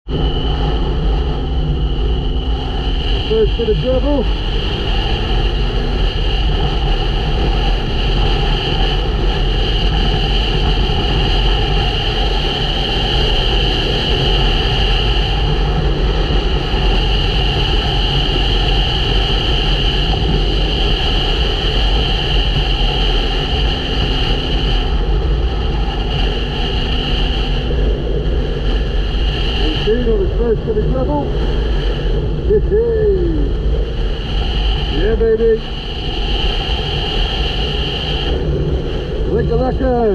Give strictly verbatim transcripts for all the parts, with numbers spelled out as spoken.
First bit of gravel. First bit of gravel. Yeah, baby. Lekker, lekker.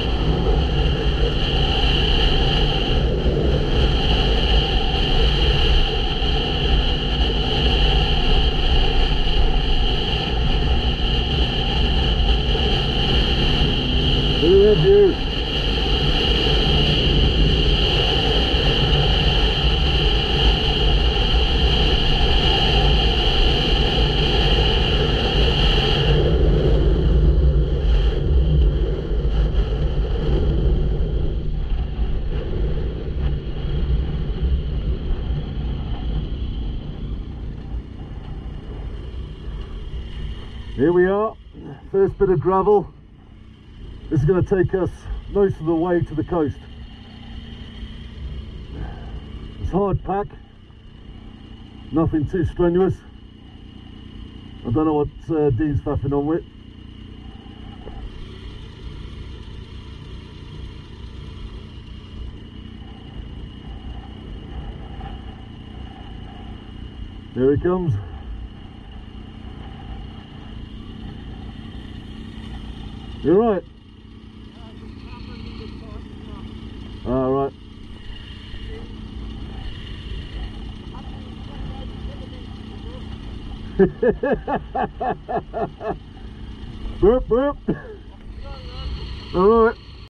Look at that view. Here we are, first bit of gravel. This is going to take us most of the way to the coast. It's hard pack, nothing too strenuous. I don't know what uh, Dean's faffing on with. There he comes. You're right. All right. Burp, burp. All right.